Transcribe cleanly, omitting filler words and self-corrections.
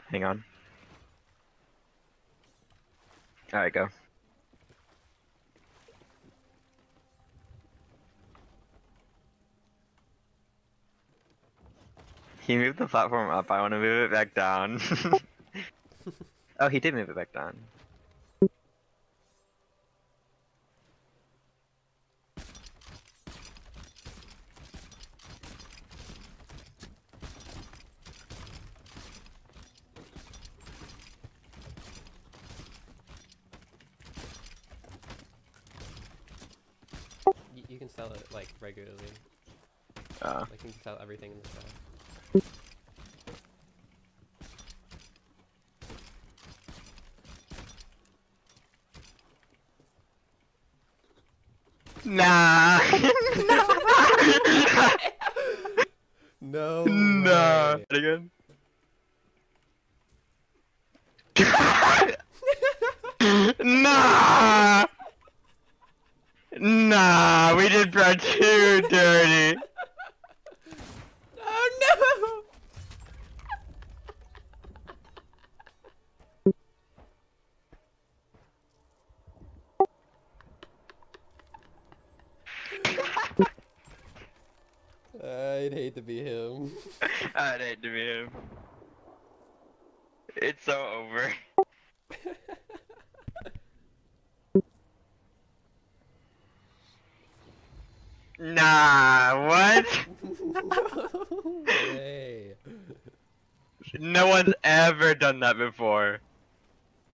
Hang on. Alright, go. He moved the platform up, I want to move it back down. Oh, he did move it back down. You can sell it like regularly. Like you can sell everything in the sky. Nah. No. Nah. Way. Again. Nah. Nah. We did bro too dirty. Oh no! I'd hate to be him. I'd hate to be him. It's so over. Nah, what? No way. No one's ever done that before.